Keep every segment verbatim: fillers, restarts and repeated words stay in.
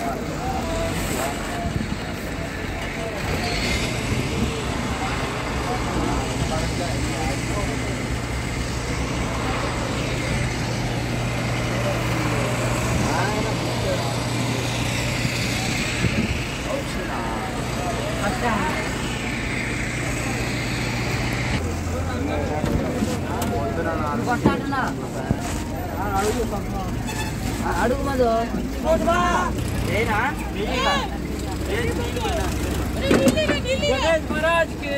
అడుగు మధు महाराज के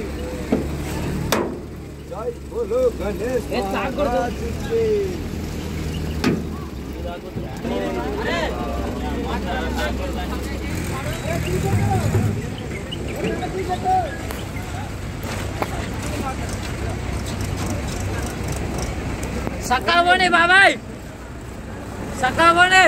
जय बोलो गणेश महाराज की सका बने बाबा सका बने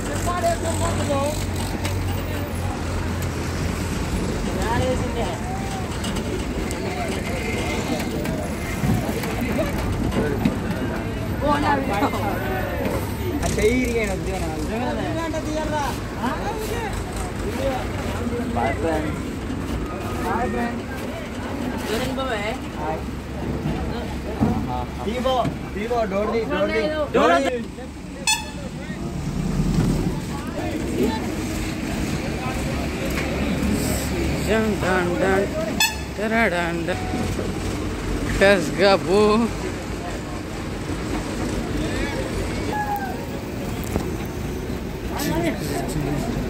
Bye friend. Bye friend. Joining ba eh? Hi. Vivo, Vivo, Dordi, Dordi, Dordi. Dun dun dun, dun dun dun. Let's go. Thank you.